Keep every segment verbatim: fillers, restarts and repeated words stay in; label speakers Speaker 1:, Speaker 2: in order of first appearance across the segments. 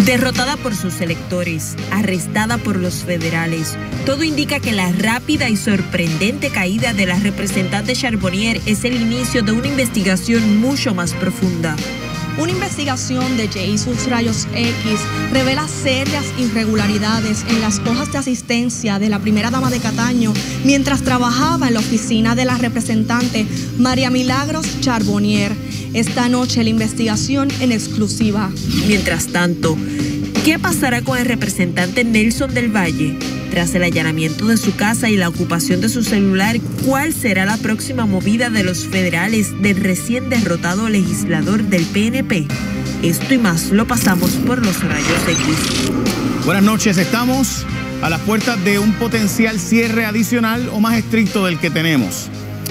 Speaker 1: Derrotada por sus electores, arrestada por los federales, todo indica que la rápida y sorprendente caída de la representante Charbonnier es el inicio de una investigación mucho más profunda.
Speaker 2: Una investigación de Jesus Rayos X revela serias irregularidades en las hojas de asistencia de la primera dama de Cataño mientras trabajaba en la oficina de la representante María Milagros Charbonnier. Esta noche la investigación en exclusiva.
Speaker 1: Mientras tanto, ¿qué pasará con el representante Nelson del Valle? Tras el allanamiento de su casa y la ocupación de su celular, ¿cuál será la próxima movida de los federales del recién derrotado legislador del P N P? Esto y más lo pasamos por los rayos X.
Speaker 3: Buenas noches, estamos a las puertas de un potencial cierre adicional o más estricto del que tenemos.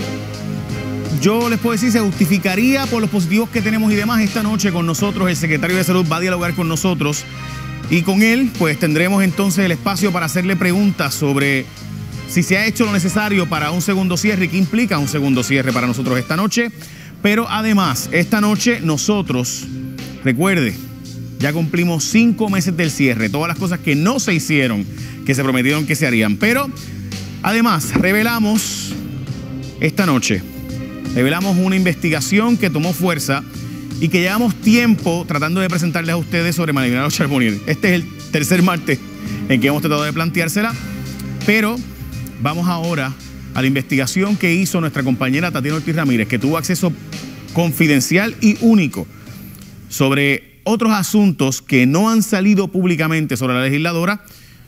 Speaker 3: Yo les puedo decir, se justificaría por los positivos que tenemos y demás. Esta noche con nosotros el secretario de Salud va a dialogar con nosotros y con él pues tendremos entonces el espacio para hacerle preguntas sobre si se ha hecho lo necesario para un segundo cierre y qué implica un segundo cierre para nosotros esta noche. Pero además, esta noche nosotros, recuerde, ya cumplimos cinco meses del cierre, todas las cosas que no se hicieron, que se prometieron que se harían. Pero además revelamos esta noche, revelamos una investigación que tomó fuerza y que llevamos tiempo tratando de presentarles a ustedes sobre María Milagros Charbonnier. Este es el tercer martes en que hemos tratado de planteársela, pero vamos ahora a la investigación que hizo nuestra compañera Tatiana Ortiz Ramírez, que tuvo acceso confidencial y único sobre otros asuntos que no han salido públicamente sobre la legisladora.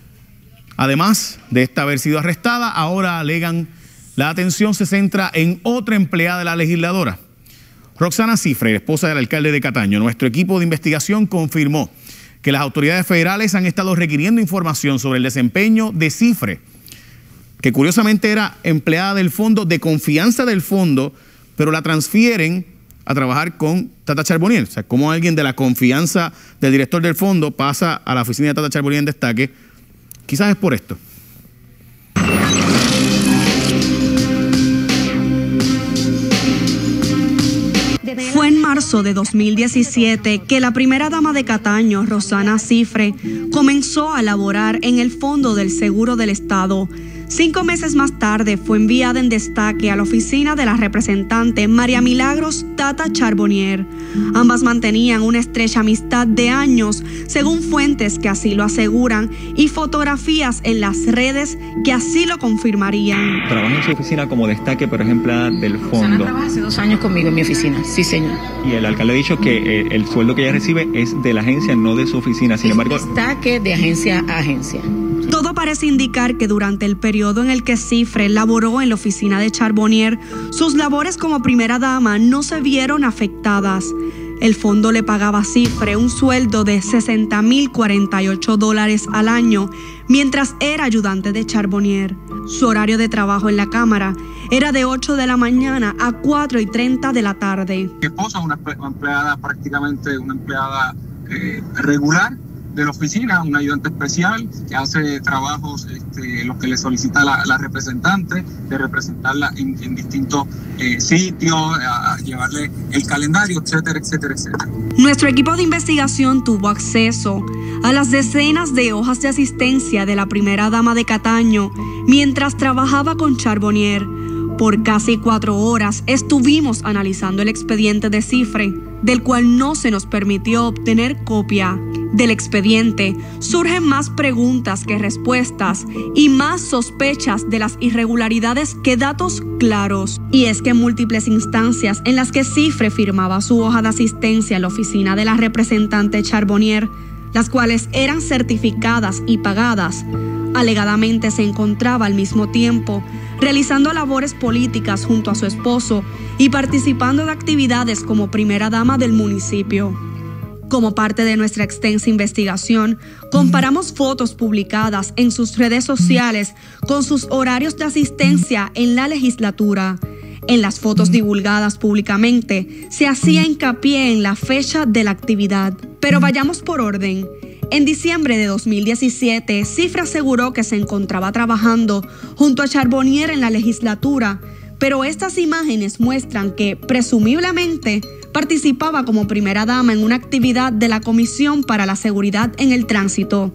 Speaker 3: Además de esta haber sido arrestada, ahora alegan la atención se centra en otra empleada de la legisladora. Roxana Cifre, esposa del alcalde de Cataño. Nuestro equipo de investigación confirmó que las autoridades federales han estado requiriendo información sobre el desempeño de Cifre, que curiosamente era empleada del fondo, de confianza del fondo, pero la transfieren a trabajar con Tata Charbonnier. O sea, como alguien de la confianza del director del fondo pasa a la oficina de Tata Charbonnier en Destaque. Quizás es por esto.
Speaker 2: Fue en marzo de dos mil diecisiete que la primera dama de Cataño, Roxana Cifre, comenzó a laborar en el Fondo del Seguro del Estado. Cinco meses más tarde fue enviada en destaque a la oficina de la representante María Milagros Tata Charbonnier. Ambas mantenían una estrecha amistad de años, según fuentes que así lo aseguran, y fotografías en las redes que así lo confirmarían.
Speaker 4: Trabaja en su oficina como destaque, por ejemplo, del fondo.
Speaker 5: Trabaja hace dos años conmigo en mi oficina, sí señor.
Speaker 4: Y el alcalde ha dicho que eh, el sueldo que ella recibe es de la agencia, no de su oficina. Sin embargo,
Speaker 5: destaque de agencia a agencia.
Speaker 2: Todo parece indicar que durante el periodo en el que Cifre laboró en la oficina de Charbonnier, sus labores como primera dama no se vieron afectadas. El fondo le pagaba a Cifre un sueldo de sesenta mil cuarenta y ocho dólares al año mientras era ayudante de Charbonnier. Su horario de trabajo en la Cámara era de ocho de la mañana a cuatro y treinta de la tarde.
Speaker 6: Mi esposa es una empleada, prácticamente una empleada eh, regular de la oficina, un ayudante especial que hace trabajos este, los que le solicita la, la representante, de representarla en, en distintos eh, sitios, a, a llevarle el calendario, etcétera, etcétera, etcétera.
Speaker 2: Nuestro equipo de investigación tuvo acceso a las decenas de hojas de asistencia de la primera dama de Cataño mientras trabajaba con Charbonnier. Por casi cuatro horas estuvimos analizando el expediente de Cifre, del cual no se nos permitió obtener copia. Del expediente surgen más preguntas que respuestas y más sospechas de las irregularidades que datos claros. Y es que en múltiples instancias en las que Cifre firmaba su hoja de asistencia en la oficina de la representante Charbonnier, las cuales eran certificadas y pagadas, alegadamente se encontraba al mismo tiempo realizando labores políticas junto a su esposo y participando de actividades como primera dama del municipio. Como parte de nuestra extensa investigación, comparamos fotos publicadas en sus redes sociales con sus horarios de asistencia en la legislatura. En las fotos divulgadas públicamente se hacía hincapié en la fecha de la actividad. Pero vayamos por orden. En diciembre de dos mil diecisiete, Cifre aseguró que se encontraba trabajando junto a Charbonnier en la legislatura, pero estas imágenes muestran que, presumiblemente, participaba como primera dama en una actividad de la Comisión para la Seguridad en el Tránsito.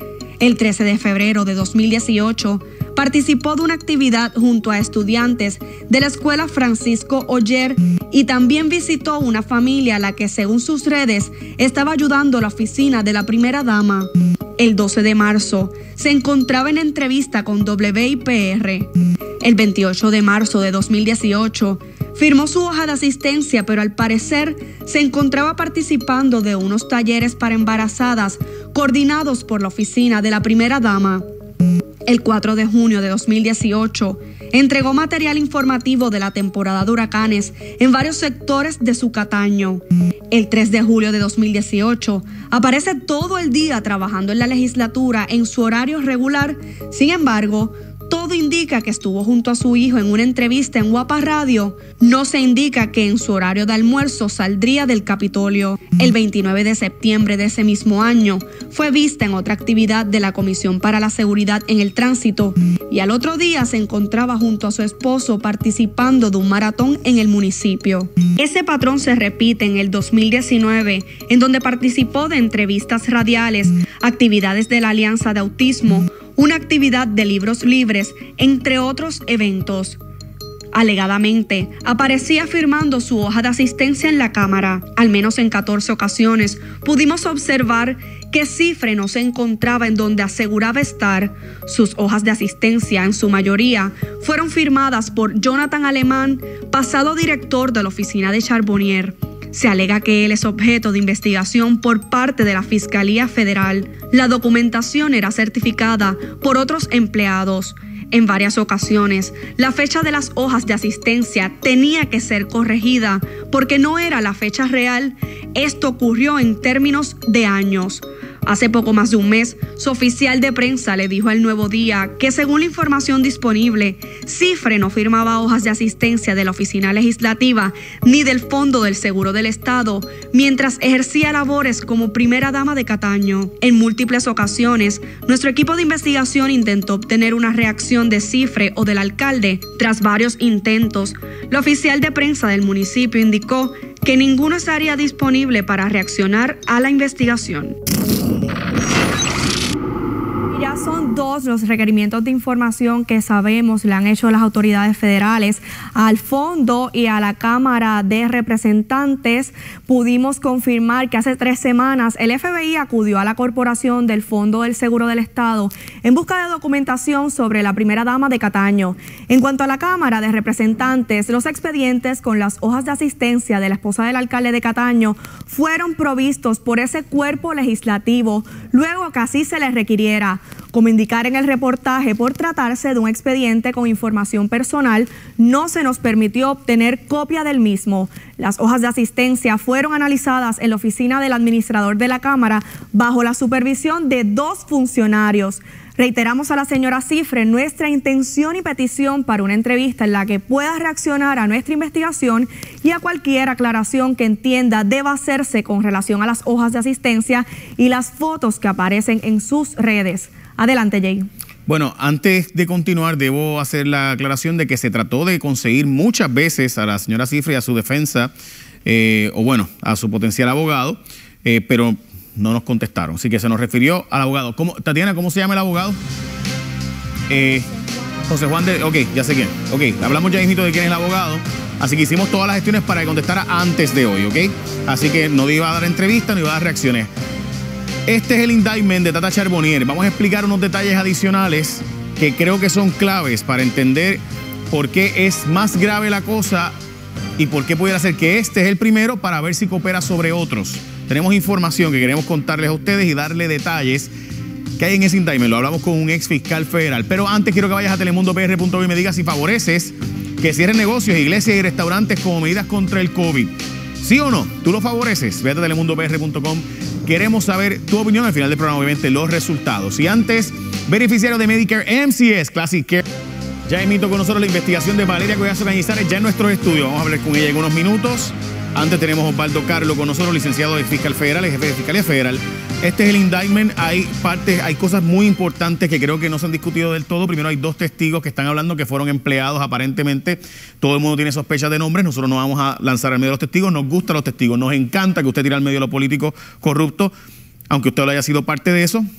Speaker 2: El trece de febrero de dos mil dieciocho, participó de una actividad junto a estudiantes de la Escuela Francisco Oller y también visitó una familia a la que, según sus redes, estaba ayudando a la oficina de la primera dama. El doce de marzo, se encontraba en entrevista con W I P R. El veintiocho de marzo de dos mil dieciocho, firmó su hoja de asistencia, pero al parecer se encontraba participando de unos talleres para embarazadas coordinados por la oficina de la primera dama. El cuatro de junio de dos mil dieciocho, entregó material informativo de la temporada de huracanes en varios sectores de su Cataño. El tres de julio de dos mil dieciocho, aparece todo el día trabajando en la legislatura en su horario regular. Sin embargo, todo indica que estuvo junto a su hijo en una entrevista en Guapa Radio. No se indica que en su horario de almuerzo saldría del Capitolio. El veintinueve de septiembre de ese mismo año fue vista en otra actividad de la Comisión para la Seguridad en el Tránsito y al otro día se encontraba junto a su esposo participando de un maratón en el municipio. Ese patrón se repite en el dos mil diecinueve, en donde participó de entrevistas radiales, actividades de la Alianza de Autismo, una actividad de libros libres, entre otros eventos. Alegadamente, aparecía firmando su hoja de asistencia en la Cámara. Al menos en catorce ocasiones pudimos observar que Cifre no se encontraba en donde aseguraba estar. Sus hojas de asistencia, en su mayoría, fueron firmadas por Jonathan Alemán, pasado director de la oficina de Charbonnier. Se alega que él es objeto de investigación por parte de la Fiscalía Federal. La documentación era certificada por otros empleados. En varias ocasiones, la fecha de las hojas de asistencia tenía que ser corregida porque no era la fecha real. Esto ocurrió en términos de años. Hace poco más de un mes, su oficial de prensa le dijo al Nuevo Día que, según la información disponible, Cifre no firmaba hojas de asistencia de la oficina legislativa ni del Fondo del Seguro del Estado mientras ejercía labores como primera dama de Cataño. En múltiples ocasiones, nuestro equipo de investigación intentó obtener una reacción de Cifre o del alcalde. Tras varios intentos, la oficial de prensa del municipio indicó que ninguno estaría disponible para reaccionar a la investigación. Ya son dos los requerimientos de información que sabemos le han hecho las autoridades federales al Fondo y a la Cámara de Representantes. Pudimos confirmar que hace tres semanas el F B I acudió a la Corporación del Fondo del Seguro del Estado en busca de documentación sobre la primera dama de Cataño. En cuanto a la Cámara de Representantes, los expedientes con las hojas de asistencia de la esposa del alcalde de Cataño fueron provistos por ese cuerpo legislativo luego que así se les requiriera. Como indicar en el reportaje, por tratarse de un expediente con información personal, no se nos permitió obtener copia del mismo. Las hojas de asistencia fueron analizadas en la oficina del administrador de la Cámara bajo la supervisión de dos funcionarios. Reiteramos a la señora Cifre nuestra intención y petición para una entrevista en la que pueda reaccionar a nuestra investigación y a cualquier aclaración que entienda deba hacerse con relación a las hojas de asistencia y las fotos que aparecen en sus redes. Adelante, Jay.
Speaker 3: Bueno, antes de continuar, debo hacer la aclaración de que se trató de conseguir muchas veces a la señora Cifre y a su defensa, eh, o bueno, a su potencial abogado, eh, pero no nos contestaron. Así que se nos refirió al abogado. ¿Cómo, Tatiana, ¿cómo se llama el abogado? Eh, José Juan de... Ok, ya sé quién. Ok, hablamos ya mismito de quién es el abogado. Así que hicimos todas las gestiones para que contestara antes de hoy, ¿ok? Así que no iba a dar entrevista, no iba a dar reacciones. Este es el indictment de Tata Charbonnier. Vamos a explicar unos detalles adicionales que creo que son claves para entender por qué es más grave la cosa y por qué pudiera ser que este es el primero para ver si coopera sobre otros. Tenemos información que queremos contarles a ustedes y darle detalles que hay en ese indictment. Lo hablamos con un ex fiscal federal. Pero antes quiero que vayas a telemundo p r punto b y me digas si favoreces que cierren negocios, iglesias y restaurantes como medidas contra el COVID. ¿Sí o no? ¿Tú lo favoreces? Vete a telemundo p r punto com. Queremos saber tu opinión al final del programa, obviamente, los resultados. Y antes, beneficiario de Medicare M C S Classic Care. Ya emito con nosotros la investigación de Valeria Collazo Cañizares ya en nuestro estudio. Vamos a hablar con ella en unos minutos. Antes tenemos a Osvaldo Carlo con nosotros, licenciado de fiscal federal, jefe de Fiscalía Federal. Este es el indictment. Hay partes, hay cosas muy importantes que creo que no se han discutido del todo. Primero, hay dos testigos que están hablando que fueron empleados aparentemente. Todo el mundo tiene sospechas de nombres. Nosotros no vamos a lanzar al medio de los testigos. Nos gustan los testigos. Nos encanta que usted tire al medio de lo político corrupto, aunque usted lo haya sido parte de eso.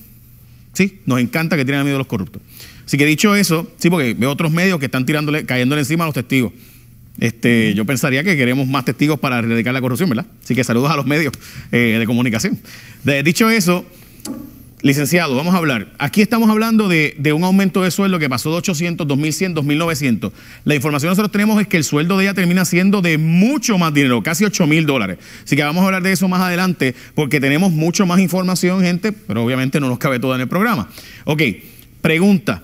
Speaker 3: Sí, nos encanta que tiren al medio de los corruptos. Así que dicho eso, sí, porque veo otros medios que están tirándole, cayéndole encima a los testigos. Este, yo pensaría que queremos más testigos para erradicar la corrupción, ¿verdad? Así que saludos a los medios eh, de comunicación. De, dicho eso, licenciado, vamos a hablar. Aquí estamos hablando de, de un aumento de sueldo que pasó de ochocientos, dos mil cien, dos mil novecientos. La información que nosotros tenemos es que el sueldo de ella termina siendo de mucho más dinero, casi ocho mil dólares. Así que vamos a hablar de eso más adelante porque tenemos mucho más información, gente, pero obviamente no nos cabe toda en el programa. Ok, pregunta,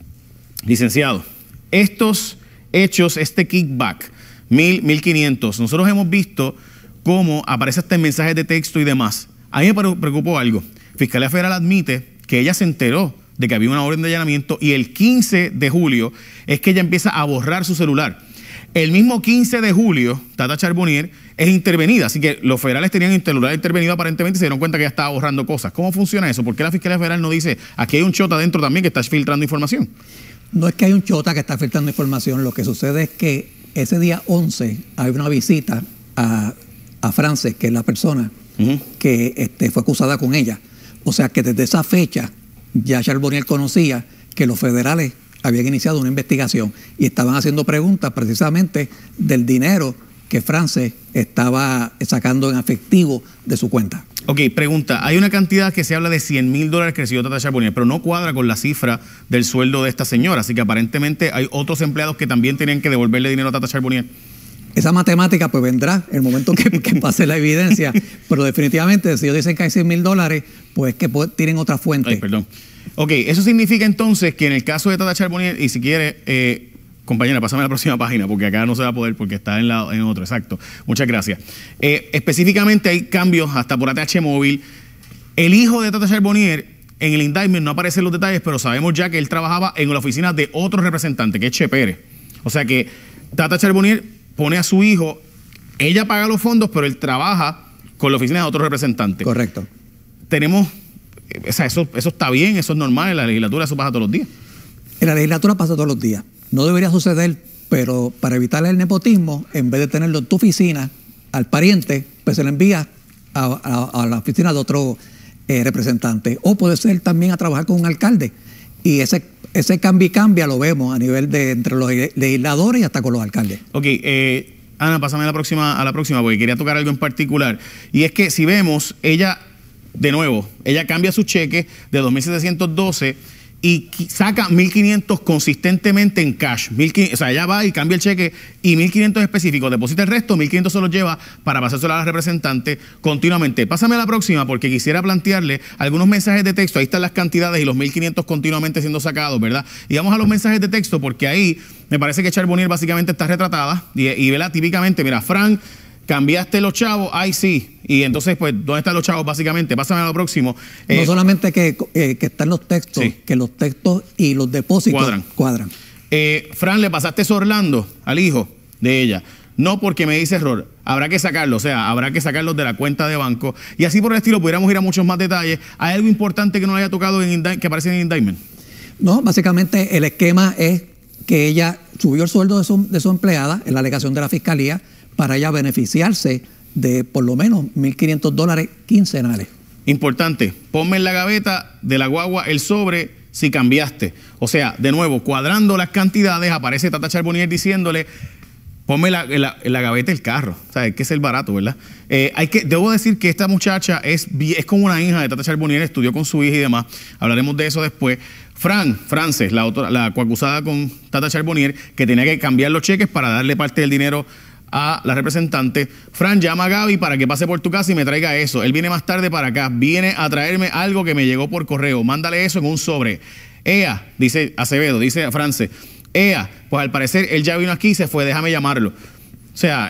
Speaker 3: licenciado. Estos hechos, este kickback, mil, mil quinientos, nosotros hemos visto cómo aparece hasta en mensajes de texto y demás. A mí me preocupó algo. Fiscalía Federal admite que ella se enteró de que había una orden de allanamiento y el quince de julio es que ella empieza a borrar su celular. El mismo quince de julio, Tata Charbonnier es intervenida, así que los federales tenían el celular intervenido aparentemente y se dieron cuenta que ella estaba borrando cosas. ¿Cómo funciona eso? ¿Por qué la Fiscalía Federal no dice, aquí hay un chota adentro también que está filtrando información?
Speaker 7: No es que hay un chota que está filtrando información, lo que sucede es que ese día once hay una visita a, a Frances, que es la persona uh-huh. que este, fue acusada con ella. O sea que desde esa fecha ya Charbonnier conocía que los federales habían iniciado una investigación y estaban haciendo preguntas precisamente del dinero que Frances estaba sacando en efectivo de su cuenta.
Speaker 3: Ok, pregunta, hay una cantidad que se habla de cien mil dólares que recibió Tata Charbonnier, pero no cuadra con la cifra del sueldo de esta señora, así que aparentemente hay otros empleados que también tenían que devolverle dinero a Tata Charbonnier.
Speaker 7: Esa matemática pues vendrá en el momento que, que pase la evidencia, pero definitivamente si ellos dicen que hay cien mil dólares, pues que pues, tienen otra fuente.
Speaker 3: Ay, perdón. Ok, eso significa entonces que en el caso de Tata Charbonnier, y si quiere... Eh, compañera, pásame a la próxima página porque acá no se va a poder porque está en, la, en otro, exacto. Muchas gracias. Eh, específicamente hay cambios hasta por A T H móvil. El hijo de Tata Charbonnier, en el indictment no aparecen los detalles, pero sabemos ya que él trabajaba en la oficina de otro representante, que es Che Pérez. O sea que Tata Charbonnier pone a su hijo, ella paga los fondos, pero él trabaja con la oficina de otro representante.
Speaker 7: Correcto.
Speaker 3: Tenemos, o sea, eso, eso está bien, eso es normal, en la legislatura eso pasa todos los días. En
Speaker 7: la legislatura pasa todos los días. No debería suceder, pero para evitar el nepotismo, en vez de tenerlo en tu oficina, al pariente, pues se le envía a, a, a la oficina de otro eh, representante. O puede ser también a trabajar con un alcalde. Y ese, ese cambio y cambia lo vemos a nivel de entre los legisladores y hasta con los alcaldes.
Speaker 3: Ok, eh, Ana, pásame a la próxima, a la próxima porque quería tocar algo en particular. Y es que si vemos, ella, de nuevo, ella cambia su cheque de dos mil setecientos doce y saca mil quinientos consistentemente en cash. mil quinientos, o sea, ella va y cambia el cheque y mil quinientos específicos, deposita el resto, mil quinientos se los lleva para pasárselo a la representante continuamente. Pásame a la próxima porque quisiera plantearle algunos mensajes de texto. Ahí están las cantidades y los mil quinientos continuamente siendo sacados, ¿verdad? Y vamos a los mensajes de texto porque ahí me parece que Charbonnier básicamente está retratada y, y ¿verdad? Típicamente, mira, Frank, cambiaste los chavos, ay sí, y entonces pues, ¿dónde están los chavos básicamente? Pásame a lo próximo.
Speaker 7: Eh, no solamente que, eh, que están los textos, sí. que los textos y los depósitos cuadran. cuadran.
Speaker 3: Eh, Fran, le pasaste eso a Orlando, al hijo de ella. No porque me dice error, habrá que sacarlo, o sea, habrá que sacarlos de la cuenta de banco. Y así por el estilo, pudiéramos ir a muchos más detalles. ¿Hay algo importante que no le haya tocado en que aparece en el indictment?
Speaker 7: No, básicamente el esquema es que ella subió el sueldo de su, de su empleada en la alegación de la fiscalía para ella beneficiarse de por lo menos mil quinientos dólares quincenales.
Speaker 3: Importante, ponme en la gaveta de la guagua el sobre si cambiaste. O sea, de nuevo, cuadrando las cantidades, aparece Tata Charbonnier diciéndole, ponme la, en, la, en la gaveta el carro. O sea, hay que ser barato, ¿verdad? Eh, hay que, debo decir que esta muchacha es, es como una hija de Tata Charbonnier, estudió con su hija y demás. Hablaremos de eso después. Fran, Frances, la, otra, la coacusada con Tata Charbonnier, que tenía que cambiar los cheques para darle parte del dinero a la representante. Fran, llama a Gaby para que pase por tu casa y me traiga eso. Él viene más tarde para acá. Viene a traerme algo que me llegó por correo. Mándale eso en un sobre. Ea, dice Acevedo, dice Frances. Ea, pues al parecer él ya vino aquí y se fue. Déjame llamarlo. O sea...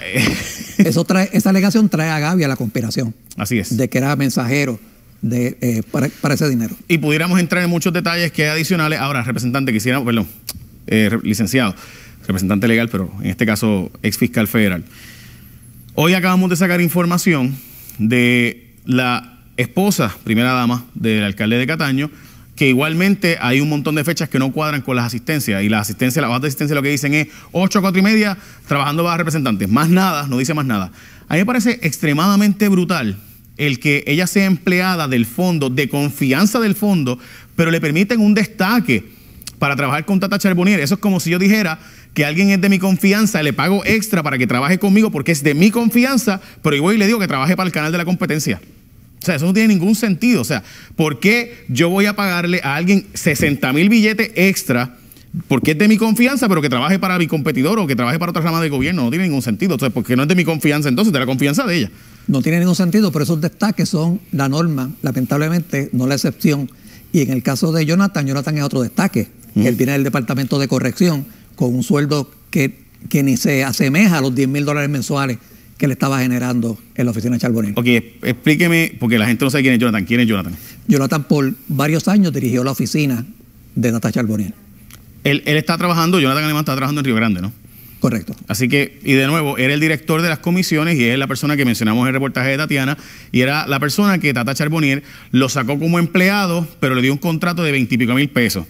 Speaker 7: eso trae, esa alegación trae a Gaby a la conspiración.
Speaker 3: Así es.
Speaker 7: De que era mensajero de, eh, para, para ese dinero.
Speaker 3: Y pudiéramos entrar en muchos detalles que hay adicionales. Ahora, representante, quisiera... Perdón, eh, licenciado. Representante legal, pero en este caso ex fiscal federal. Hoy acabamos de sacar información de la esposa, primera dama del alcalde de Cataño, que igualmente hay un montón de fechas que no cuadran con las asistencias, y las asistencias, las bajas de asistencia lo que dicen es ocho a cuatro y media trabajando bajas representantes, más nada, no dice más nada. A mí me parece extremadamente brutal el que ella sea empleada del fondo, de confianza del fondo, pero le permiten un destaque para trabajar con Tata Charbonnier. Eso es como si yo dijera que alguien es de mi confianza, le pago extra para que trabaje conmigo porque es de mi confianza, pero yo voy y le digo que trabaje para el canal de la competencia. O sea, eso no tiene ningún sentido. O sea, ¿por qué yo voy a pagarle a alguien sesenta mil billetes extra porque es de mi confianza, pero que trabaje para mi competidor o que trabaje para otra rama del gobierno? No tiene ningún sentido. Entonces, porque no es de mi confianza, entonces de la confianza de ella.
Speaker 7: No tiene ningún sentido, pero esos destaques son la norma, lamentablemente, no la excepción. Y en el caso de Jonathan, Jonathan es otro destaque. Uh-huh. Él viene del Departamento de Corrección con un sueldo que, que ni se asemeja a los diez mil dólares mensuales que le estaba generando en la oficina de Charbonnier.
Speaker 3: Ok, explíqueme, porque la gente no sabe quién es Jonathan. ¿Quién es Jonathan?
Speaker 7: Jonathan por varios años dirigió la oficina de Tata Charbonnier.
Speaker 3: Él, él está trabajando, Jonathan Alemán está trabajando en Río Grande, ¿no?
Speaker 7: Correcto.
Speaker 3: Así que, y de nuevo, era el director de las comisiones y es la persona que mencionamos en el reportaje de Tatiana, y era la persona que Tata Charbonnier lo sacó como empleado, pero le dio un contrato de veintipico mil pesos.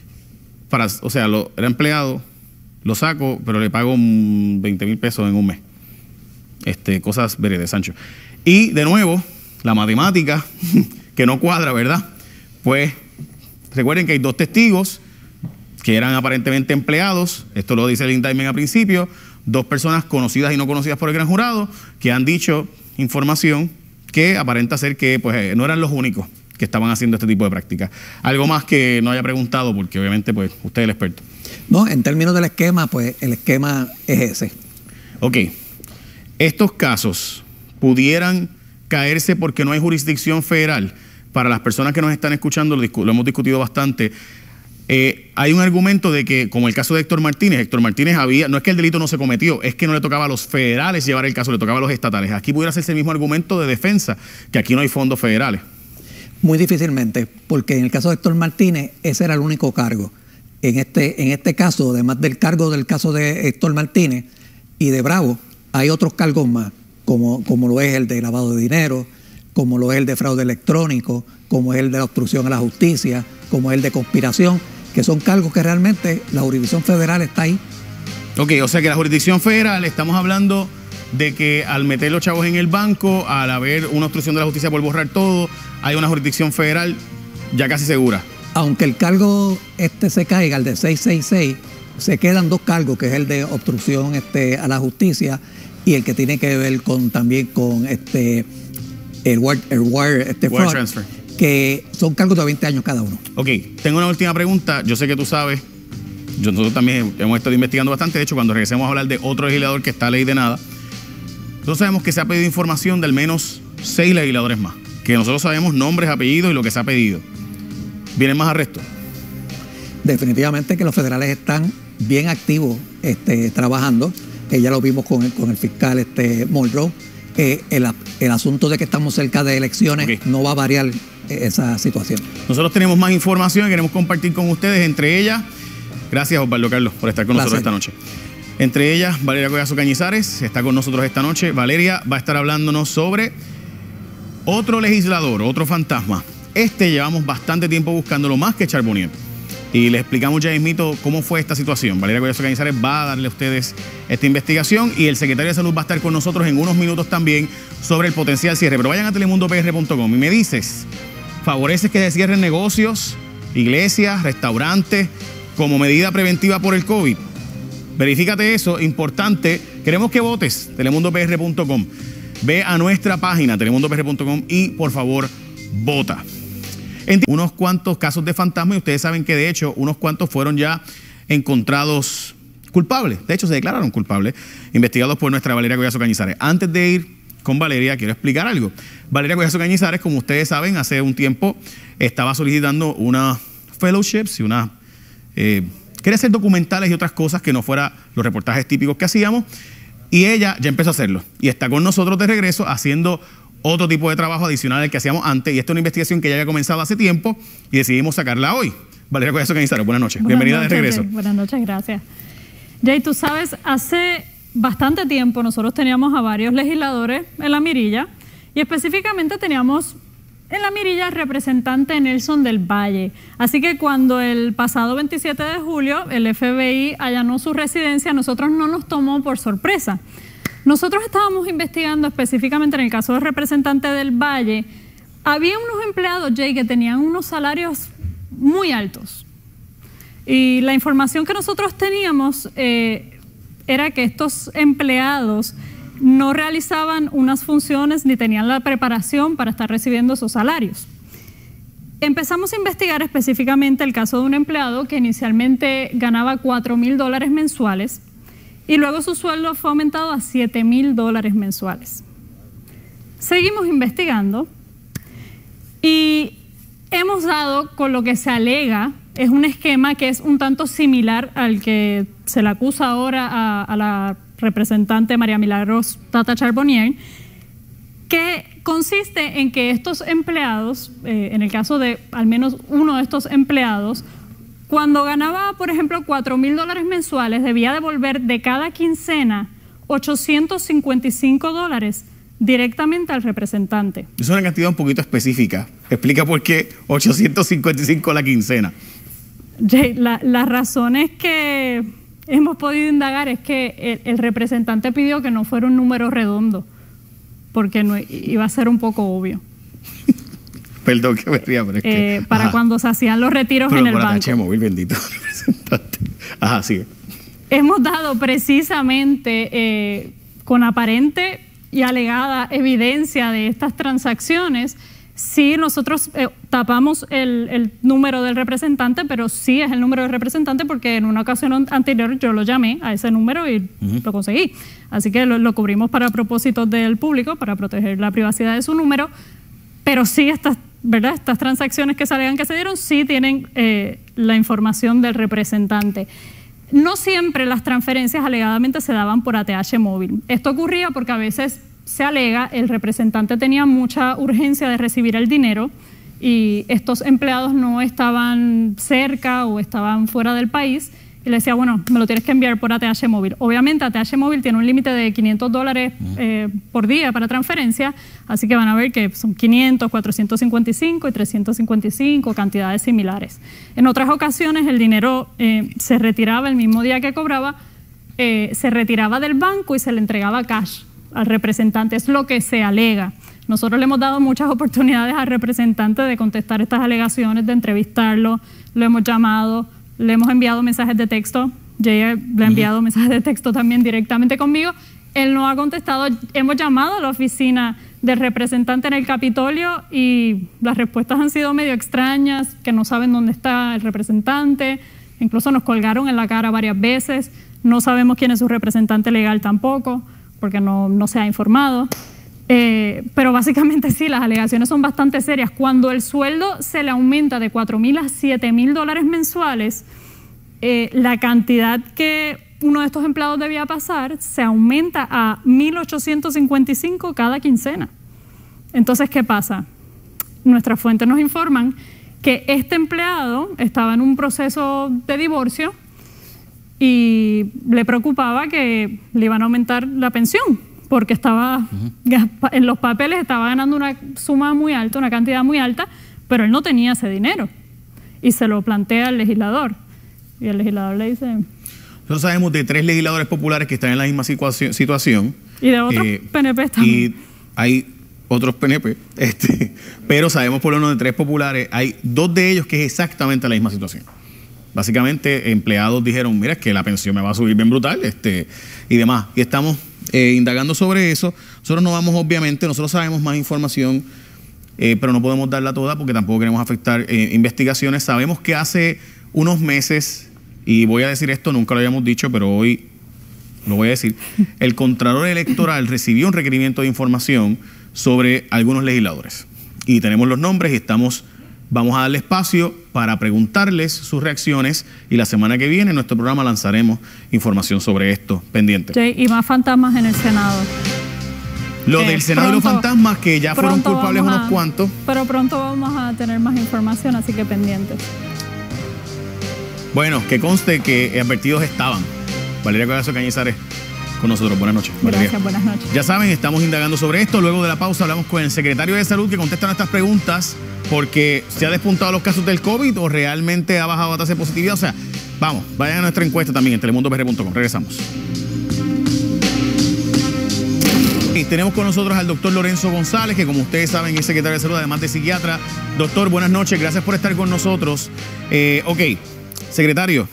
Speaker 3: Para, o sea, lo, era empleado, lo saco, pero le pago veinte mil pesos en un mes. Este, cosas veredes, Sancho. Y de nuevo, la matemática, que no cuadra, ¿verdad? Pues recuerden que hay dos testigos que eran aparentemente empleados, esto lo dice el indictment al principio, dos personas conocidas y no conocidas por el gran jurado, que han dicho información que aparenta ser que pues, no eran los únicos que estaban haciendo este tipo de prácticas. Algo más que no haya preguntado, porque obviamente pues usted es el experto.
Speaker 7: No, en términos del esquema, pues el esquema es ese.
Speaker 3: Ok. Estos casos pudieran caerse porque no hay jurisdicción federal. Para las personas que nos están escuchando, lo, lo hemos discutido bastante. Eh, hay un argumento de que, como el caso de Héctor Martínez, Héctor Martínez había, no es que el delito no se cometió, es que no le tocaba a los federales llevar el caso, le tocaba a los estatales. Aquí pudiera hacerse el mismo argumento de defensa, que aquí no hay fondos federales.
Speaker 7: Muy difícilmente, porque en el caso de Héctor Martínez, ese era el único cargo. En este, en este caso, además del cargo del caso de Héctor Martínez y de Bravo, hay otros cargos más, como, como lo es el de lavado de dinero, como lo es el de fraude electrónico, como es el de la obstrucción a la justicia, como es el de conspiración, que son cargos que realmente la jurisdicción federal está ahí.
Speaker 3: Ok, o sea que la jurisdicción federal, estamos hablando de que al meter los chavos en el banco, al haber una obstrucción de la justicia por borrar todo, hay una jurisdicción federal ya casi segura.
Speaker 7: Aunque el cargo este se caiga, el de seiscientos sesenta y seis, se quedan dos cargos, que es el de obstrucción este, a la justicia y el que tiene que ver con también con este el wire, el wire, este
Speaker 3: wire
Speaker 7: fraud,
Speaker 3: transfer,
Speaker 7: que son cargos de veinte años cada uno.
Speaker 3: Ok, tengo una última pregunta. Yo sé que tú sabes, yo, nosotros también hemos estado investigando bastante. De hecho, cuando regresemos a hablar de otro legislador que está a ley de nada, nosotros sabemos que se ha pedido información de al menos seis legisladores más, que nosotros sabemos nombres, apellidos y lo que se ha pedido. ¿Vienen más arrestos?
Speaker 7: Definitivamente que los federales están bien activos este, trabajando. Eh, ya lo vimos con el, con el fiscal este, Muldrow. Eh, el, el asunto de que estamos cerca de elecciones okay. no va a variar esa situación.
Speaker 3: Nosotros tenemos más información y queremos compartir con ustedes, entre ellas, gracias Osvaldo Carlos por estar con Placer. nosotros esta noche. Entre ellas, Valeria Collazo Cañizares está con nosotros esta noche. Valeria va a estar hablándonos sobre otro legislador, otro fantasma. Este llevamos bastante tiempo buscándolo, más que Charbonnier. Y les explicamos ya mismito cómo fue esta situación. Valeria Collazo Cañizares va a darle a ustedes esta investigación y el secretario de Salud va a estar con nosotros en unos minutos también sobre el potencial cierre. Pero vayan a telemundo p r punto com y me dices, ¿favoreces que se cierren negocios, iglesias, restaurantes como medida preventiva por el COVID? Verifícate eso, importante. Queremos que votes, telemundo p r punto com. Ve a nuestra página, telemundo p r punto com, y por favor, vota. Unos cuantos casos de fantasma, y ustedes saben que de hecho unos cuantos fueron ya encontrados culpables. De hecho se declararon culpables, investigados por nuestra Valeria Collazo Cañizares. Antes de ir con Valeria, quiero explicar algo. Valeria Collazo Cañizares, como ustedes saben, hace un tiempo estaba solicitando una fellowships y una... Eh, quería hacer documentales y otras cosas que no fuera los reportajes típicos que hacíamos, y ella ya empezó a hacerlo. Y está con nosotros de regreso haciendo otro tipo de trabajo adicional al que hacíamos antes, y esta es una investigación que ya había comenzado hace tiempo y decidimos sacarla hoy. Valeria Collazo Cañizares, buenas noches.
Speaker 8: Buenas
Speaker 3: Bienvenida
Speaker 8: noches,
Speaker 3: de regreso.
Speaker 8: Jay. Buenas noches, gracias. Jay, tú sabes, hace bastante tiempo nosotros teníamos a varios legisladores en la mirilla y específicamente teníamos en la mirilla al representante Nelson del Valle. Así que cuando el pasado veintisiete de julio el F B I allanó su residencia, a nosotros no nos tomó por sorpresa. Nosotros estábamos investigando específicamente en el caso del representante del Valle. Había unos empleados, Jay, que tenían unos salarios muy altos. Y la información que nosotros teníamos eh, era que estos empleados no realizaban unas funciones ni tenían la preparación para estar recibiendo esos salarios. Empezamos a investigar específicamente el caso de un empleado que inicialmente ganaba cuatro mil dólares mensuales y luego su sueldo fue aumentado a siete mil dólares mensuales. Seguimos investigando y hemos dado con lo que se alega, es un esquema que es un tanto similar al que se le acusa ahora a, a la representante María Milagros Tata Charbonnier, que consiste en que estos empleados, eh, en el caso de al menos uno de estos empleados, cuando ganaba, por ejemplo, cuatro mil dólares mensuales, debía devolver de cada quincena ochocientos cincuenta y cinco dólares directamente al representante.
Speaker 3: Es una cantidad un poquito específica. Explica por qué ochocientos cincuenta y cinco la quincena.
Speaker 8: Jay, la, las razones que hemos podido indagar es que el, el representante pidió que no fuera un número redondo, porque no, iba a ser un poco obvio.
Speaker 3: Perdón que me ría, pero es que...
Speaker 8: Eh, para ajá. cuando se hacían los retiros pero en el banco. Pero
Speaker 3: por móvil, bendito representante. Ajá, sigue.
Speaker 8: Hemos dado precisamente eh, con aparente y alegada evidencia de estas transacciones. Sí, nosotros eh, tapamos el, el número del representante, pero sí es el número del representante porque en una ocasión anterior yo lo llamé a ese número y uh-huh. lo conseguí. Así que lo, lo cubrimos para propósitos del público, para proteger la privacidad de su número, pero sí estas, ¿verdad? Estas transacciones que se alegan que se dieron sí tienen eh, la información del representante. No siempre las transferencias alegadamente se daban por A T H móvil. Esto ocurría porque a veces se alega el representante tenía mucha urgencia de recibir el dinero y estos empleados no estaban cerca o estaban fuera del país y le decía, bueno, me lo tienes que enviar por A T H móvil. Obviamente A T H móvil tiene un límite de quinientos dólares eh, por día para transferencia, así que van a ver que son quinientos, cuatrocientos cincuenta y cinco y trescientos cincuenta y cinco, cantidades similares. En otras ocasiones el dinero eh, se retiraba el mismo día que cobraba, eh, se retiraba del banco y se le entregaba cash al representante, es lo que se alega. Nosotros le hemos dado muchas oportunidades al representante de contestar estas alegaciones, de entrevistarlo, lo hemos llamado, le hemos enviado mensajes de texto, Jay le ha enviado uh-huh. mensajes de texto también directamente conmigo, él no ha contestado, hemos llamado a la oficina del representante en el Capitolio y las respuestas han sido medio extrañas, que no saben dónde está el representante, incluso nos colgaron en la cara varias veces, no sabemos quién es su representante legal tampoco, porque no, no se ha informado. Eh, pero básicamente sí, las alegaciones son bastante serias. Cuando el sueldo se le aumenta de cuatro mil a siete mil dólares mensuales, eh, la cantidad que uno de estos empleados debía pasar se aumenta a mil ochocientos cincuenta y cinco cada quincena. Entonces, ¿qué pasa? Nuestras fuentes nos informan que este empleado estaba en un proceso de divorcio y le preocupaba que le iban a aumentar la pensión porque estaba uh-huh. en los papeles estaba ganando una suma muy alta, una cantidad muy alta, pero él no tenía ese dinero y se lo plantea al legislador y el legislador le dice...
Speaker 3: Nosotros sabemos de tres legisladores populares que están en la misma situación.
Speaker 8: Y de otros eh, P N P también.
Speaker 3: Y hay otros P N P, este, pero sabemos por lo menos de tres populares, hay dos de ellos que es exactamente la misma situación. Básicamente, empleados dijeron, mira, es que la pensión me va a subir bien brutal, este, y demás. Y estamos eh, indagando sobre eso. Nosotros no vamos, obviamente, nosotros sabemos más información, eh, pero no podemos darla toda porque tampoco queremos afectar eh, investigaciones. Sabemos que hace unos meses, y voy a decir esto, nunca lo habíamos dicho, pero hoy lo voy a decir, el Contralor Electoral recibió un requerimiento de información sobre algunos legisladores. Y tenemos los nombres y estamos... Vamos a darle espacio para preguntarles sus reacciones y la semana que viene en nuestro programa lanzaremos información sobre esto. Pendiente.
Speaker 8: Jay, y más fantasmas en el Senado.
Speaker 3: Lo eh, del Senado pronto, de los fantasmas, que ya fueron culpables unos
Speaker 8: a,
Speaker 3: cuantos.
Speaker 8: Pero pronto vamos a tener más información, así que pendientes.
Speaker 3: Bueno, que conste que advertidos estaban Valeria Collazo Cañizares con nosotros. Buenas noches.
Speaker 8: Gracias,
Speaker 3: Buenas,
Speaker 8: buenas noches.
Speaker 3: Ya saben, estamos indagando sobre esto. Luego de la pausa hablamos con el secretario de Salud que contesta nuestras preguntas porque se ha despuntado los casos del COVID o realmente ha bajado la tasa de positividad. O sea, vamos, vayan a nuestra encuesta también en telemundo p r punto com. Regresamos. Y tenemos con nosotros al doctor Lorenzo González, que como ustedes saben es secretario de Salud, además de psiquiatra. Doctor, buenas noches, gracias por estar con nosotros. Eh, ok, secretario,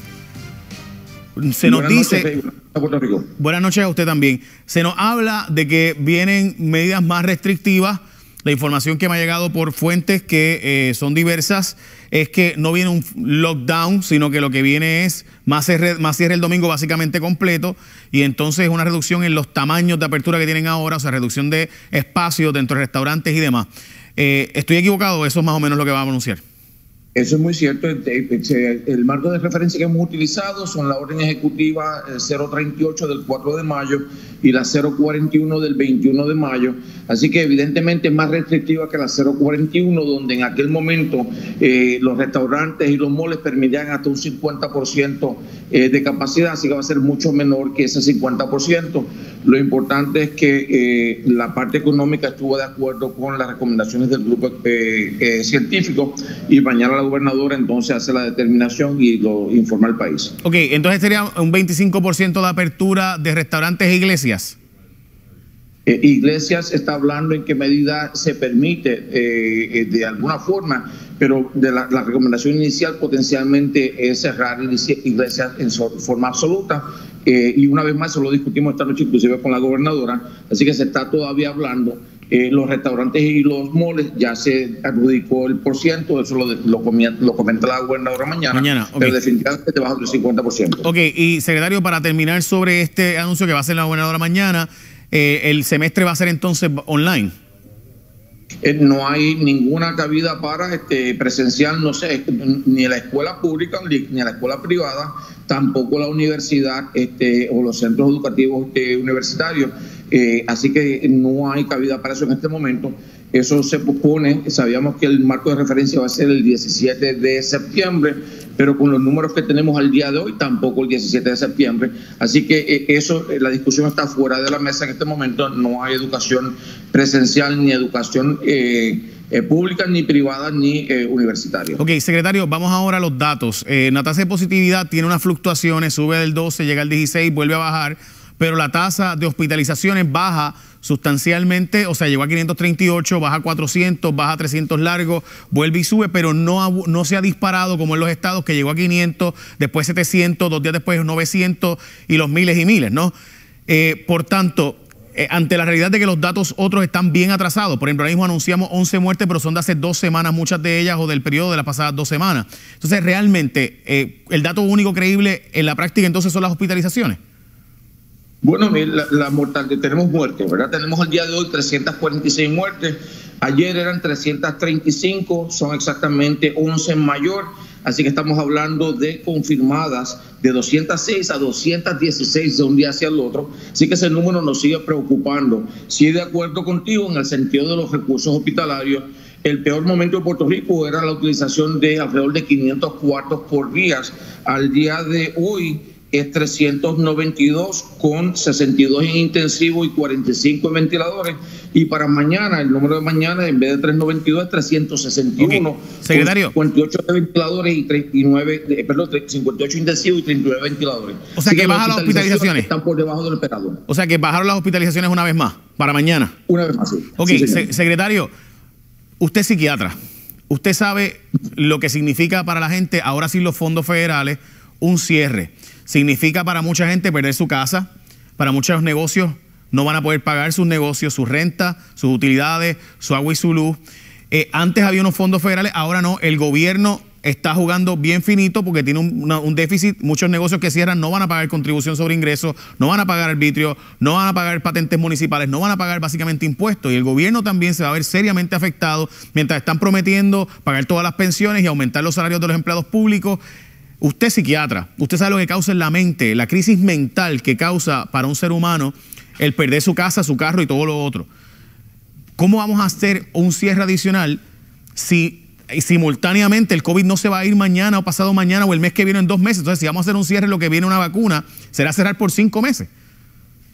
Speaker 3: se nos
Speaker 9: buenas
Speaker 3: dice...
Speaker 9: Noches, a Puerto Rico.
Speaker 3: Buenas noches a usted también. Se nos habla de que vienen medidas más restrictivas. La información que me ha llegado por fuentes que eh, son diversas es que no viene un lockdown, sino que lo que viene es más cierre, más cierre el domingo básicamente completo y entonces una reducción en los tamaños de apertura que tienen ahora, o sea, reducción de espacios dentro de restaurantes y demás. Eh, ¿Estoy equivocado? Eso es más o menos lo que vamos a anunciar.
Speaker 9: Eso es muy cierto. El marco de referencia que hemos utilizado son la orden ejecutiva cero treinta y ocho del cuatro de mayo y la cero cuarenta y uno del veintiuno de mayo. Así que evidentemente es más restrictiva que la cero cuarenta y uno, donde en aquel momento eh, los restaurantes y los moles permitían hasta un cincuenta por ciento eh, de capacidad, así que va a ser mucho menor que ese cincuenta por ciento. Lo importante es que eh, la parte económica estuvo de acuerdo con las recomendaciones del grupo eh, eh, científico y mañana la gobernadora entonces hace la determinación y lo informa al país.
Speaker 3: Ok, entonces sería un veinticinco por ciento de apertura de restaurantes e iglesias.
Speaker 9: Eh, iglesias está hablando en qué medida se permite eh, eh, de alguna forma, pero de la, la recomendación inicial potencialmente es cerrar iglesias en so, forma absoluta. Eh, y una vez más, eso lo discutimos esta noche inclusive con la gobernadora, así que se está todavía hablando. Eh, los restaurantes y los moles ya se adjudicó el por ciento, eso lo, lo, lo comenta la gobernadora mañana, mañana okay. Pero definitivamente debajo del cincuenta por ciento.
Speaker 3: Ok, y secretario, para terminar sobre este anuncio que va a hacer la gobernadora mañana, eh, el semestre va a ser entonces online.
Speaker 9: Eh, no hay ninguna cabida para este presencial, no sé, ni en la escuela pública ni en la escuela privada, tampoco la universidad este, o los centros educativos este, universitarios. Eh, así que no hay cabida para eso en este momento. Eso se pospone. Sabíamos que el marco de referencia va a ser el diecisiete de septiembre, pero con los números que tenemos al día de hoy, tampoco el diecisiete de septiembre. Así que eh, eso, eh, la discusión está fuera de la mesa en este momento. No hay educación presencial ni educación eh, eh, pública, ni privada, ni eh, universitaria.
Speaker 3: Ok, secretario, vamos ahora a los datos. Eh, la tasa de positividad tiene unas fluctuaciones, sube del doce, llega al dieciséis, vuelve a bajar, pero la tasa de hospitalizaciones baja sustancialmente, o sea, llegó a quinientos treinta y ocho, baja a cuatrocientos, baja a trescientos largos, vuelve y sube, pero no, ha, no se ha disparado como en los estados, que llegó a quinientos, después setecientos, dos días después novecientos y los miles y miles, ¿no? Eh, por tanto, eh, ante la realidad de que los datos otros están bien atrasados, por ejemplo, ahora mismo anunciamos once muertes, pero son de hace dos semanas, muchas de ellas, o del periodo de las pasadas dos semanas. Entonces, realmente, eh, el dato único creíble en la práctica entonces son las hospitalizaciones.
Speaker 9: Bueno, la, la mortalidad, tenemos muertes, ¿verdad? Tenemos al día de hoy trescientas cuarenta y seis muertes, ayer eran trescientas treinta y cinco, son exactamente once en mayor, así que estamos hablando de confirmadas de doscientas seis a doscientas dieciséis de un día hacia el otro, así que ese número nos sigue preocupando. Sí, de acuerdo contigo en el sentido de los recursos hospitalarios. El peor momento de Puerto Rico era la utilización de alrededor de quinientos cuartos por día. Al día de hoy es trescientos noventa y dos con sesenta y dos en intensivo y cuarenta y cinco en ventiladores. Y para mañana, el número de mañana, en vez de trescientos noventa y dos, es trescientos sesenta y uno.
Speaker 3: Okay. Secretario.
Speaker 9: Con cincuenta y ocho de ventiladores y treinta y nueve, de, perdón, cincuenta y ocho intensivos y treinta y nueve ventiladores.
Speaker 3: O sea, Así que, que baja las hospitalizaciones.
Speaker 9: Están por debajo del esperado.
Speaker 3: O sea, que bajaron las hospitalizaciones una vez más, para mañana.
Speaker 9: Una vez más, sí.
Speaker 3: Ok,
Speaker 9: sí,
Speaker 3: se secretario, usted es psiquiatra. Usted sabe lo que significa para la gente, ahora sí los fondos federales, un cierre. Significa para mucha gente perder su casa, para muchos negocios no van a poder pagar sus negocios, su renta, sus utilidades, su agua y su luz. Eh, antes había unos fondos federales, ahora no. El gobierno está jugando bien finito porque tiene un, una, un déficit. Muchos negocios que cierran no van a pagar contribución sobre ingresos, no van a pagar arbitrio, no van a pagar patentes municipales, no van a pagar básicamente impuestos. Y el gobierno también se va a ver seriamente afectado mientras están prometiendo pagar todas las pensiones y aumentar los salarios de los empleados públicos. Usted es psiquiatra, usted sabe lo que causa en la mente, la crisis mental que causa para un ser humano el perder su casa, su carro y todo lo otro. ¿Cómo vamos a hacer un cierre adicional si simultáneamente el COVID no se va a ir mañana o pasado mañana o el mes que viene en dos meses? Entonces, si vamos a hacer un cierre, lo que viene una vacuna, será cerrar por cinco meses.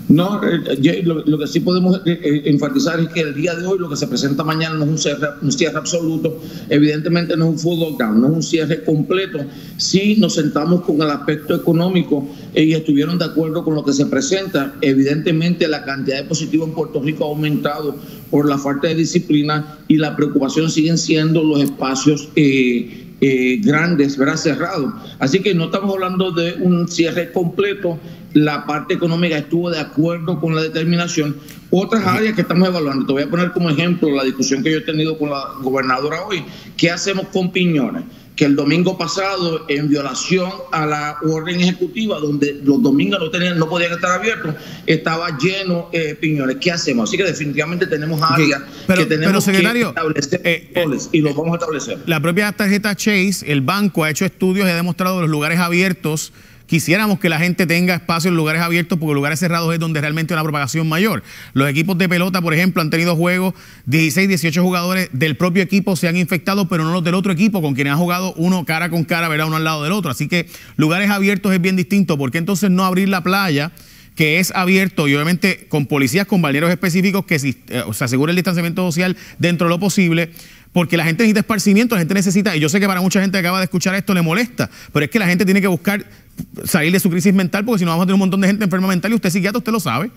Speaker 9: No, eh, Jay, lo, lo que sí podemos eh, eh, enfatizar es que el día de hoy lo que se presenta mañana no es un cierre, un cierre absoluto, evidentemente no es un full lockdown, no es un cierre completo. Sí nos sentamos con el aspecto económico eh, y estuvieron de acuerdo con lo que se presenta. Evidentemente la cantidad de positivos en Puerto Rico ha aumentado por la falta de disciplina y la preocupación siguen siendo los espacios eh, eh, grandes, ¿verdad? Cerrados. Así que no estamos hablando de un cierre completo. La parte económica estuvo de acuerdo con la determinación. Otras áreas que estamos evaluando, te voy a poner como ejemplo la discusión que yo he tenido con la gobernadora hoy. ¿Qué hacemos con Piñones? Que el domingo pasado, en violación a la orden ejecutiva, donde los domingos no tenían, no podían estar abiertos, estaba lleno eh, Piñones. ¿Qué hacemos? Así que definitivamente tenemos áreas okay. pero, que tenemos pero, que establecer eh, eh, y los vamos a establecer.
Speaker 3: La propia tarjeta Chase, el banco ha hecho estudios y ha demostrado los lugares abiertos. Quisiéramos que la gente tenga espacio en lugares abiertos porque lugares cerrados es donde realmente hay una propagación mayor. Los equipos de pelota, por ejemplo, han tenido juegos, dieciséis, dieciocho jugadores del propio equipo se han infectado, pero no los del otro equipo, con quienes han jugado uno cara con cara, ¿verdad? Uno al lado del otro. Así que lugares abiertos es bien distinto. ¿Por qué entonces no abrir la playa, que es abierto y obviamente con policías, con balnearios específicos que se eh, o sea, asegure el distanciamiento social dentro de lo posible? Porque la gente necesita esparcimiento, la gente necesita, y yo sé que para mucha gente que acaba de escuchar esto le molesta, pero es que la gente tiene que buscar salir de su crisis mental, porque si no vamos a tener un montón de gente enferma mental, y usted psiquiatra, usted lo sabe.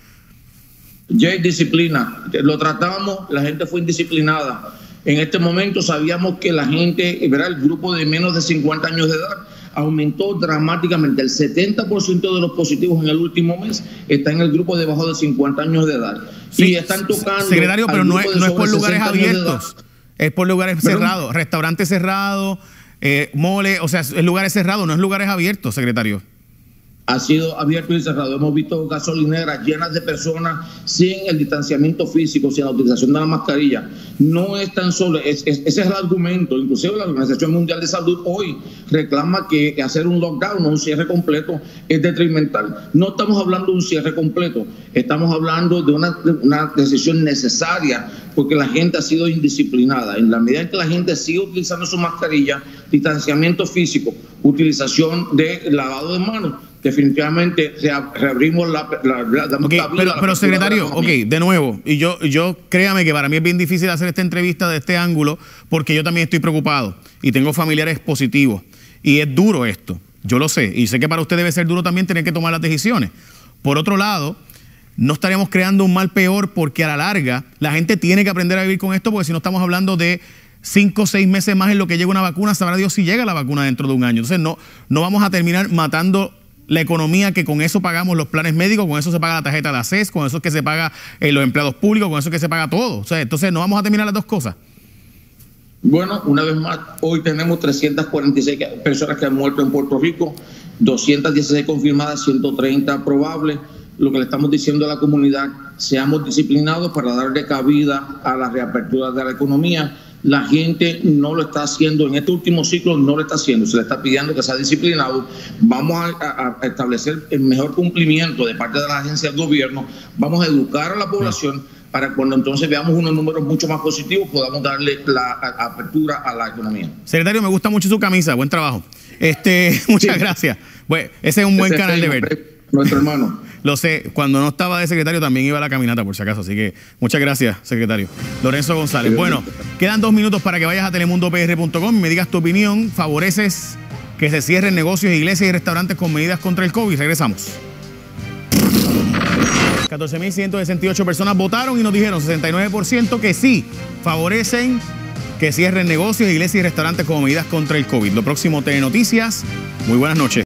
Speaker 9: Jay, disciplina. Lo tratamos, la gente fue indisciplinada. En este momento sabíamos que la gente, ¿verdad? El grupo de menos de cincuenta años de edad aumentó dramáticamente. El setenta por ciento de los positivos en el último mes está en el grupo de debajo de cincuenta años de edad.
Speaker 3: Sí,
Speaker 9: y están tocando...
Speaker 3: Secretario, pero no es, no es por lugares abiertos. Es por lugares ¿Perdón? cerrados, restaurantes cerrados, eh, mole, o sea, es lugares cerrados, no es lugares abiertos, secretario.
Speaker 9: Ha sido abierto y cerrado. Hemos visto gasolineras llenas de personas sin el distanciamiento físico, sin la utilización de la mascarilla. No es tan solo, es, es, ese es el argumento. Inclusive la Organización Mundial de Salud hoy reclama que hacer un lockdown o un cierre completo es detrimental. No estamos hablando de un cierre completo, estamos hablando de una, de una decisión necesaria porque la gente ha sido indisciplinada. En la medida en que la gente sigue utilizando su mascarilla, distanciamiento físico, utilización de lavado de manos, definitivamente reabrimos la, la, la, la
Speaker 3: okay, pero,
Speaker 9: la
Speaker 3: pero secretario, ok, de nuevo, y yo, yo créame que para mí es bien difícil hacer esta entrevista de este ángulo porque yo también estoy preocupado y tengo familiares positivos y es duro esto, yo lo sé, y sé que para usted debe ser duro también tener que tomar las decisiones. Por otro lado, no estaríamos creando un mal peor porque a la larga la gente tiene que aprender a vivir con esto, porque si no estamos hablando de cinco o seis meses más en lo que llega una vacuna, sabrá Dios si llega la vacuna dentro de un año. Entonces no, no vamos a terminar matando la economía, que con eso pagamos los planes médicos, con eso se paga la tarjeta de A C E S, con eso es que se paga eh, los empleados públicos, con eso es que se paga todo. O sea, entonces no vamos a terminar las dos cosas.
Speaker 9: Bueno, una vez más, hoy tenemos trescientas cuarenta y seis personas que han muerto en Puerto Rico, doscientas dieciséis confirmadas, ciento treinta probables. Lo que le estamos diciendo a la comunidad, seamos disciplinados para darle cabida a la reapertura de la economía. La gente no lo está haciendo, en este último ciclo no lo está haciendo, se le está pidiendo que sea disciplinado. Vamos a, a, a establecer el mejor cumplimiento de parte de las agencias del gobierno, vamos a educar a la población para cuando entonces veamos unos números mucho más positivos podamos darle la a, a apertura a la economía.
Speaker 3: Secretario, me gusta mucho su camisa, buen trabajo. Este, muchas sí. gracias. Bueno, ese es un buen ese canal de ver.
Speaker 9: Nuestro hermano.
Speaker 3: Lo sé, cuando no estaba de secretario también iba a la caminata, por si acaso. Así que muchas gracias, secretario. Lorenzo González. Bueno, quedan dos minutos para que vayas a telemundo p r punto com y me digas tu opinión. ¿Favoreces que se cierren negocios, iglesias y restaurantes con medidas contra el COVID? Regresamos. catorce mil ciento sesenta y ocho personas votaron y nos dijeron sesenta y nueve por ciento que sí, favorecen que cierren negocios, iglesias y restaurantes con medidas contra el COVID. Lo próximo, Telenoticias. Muy buenas noches.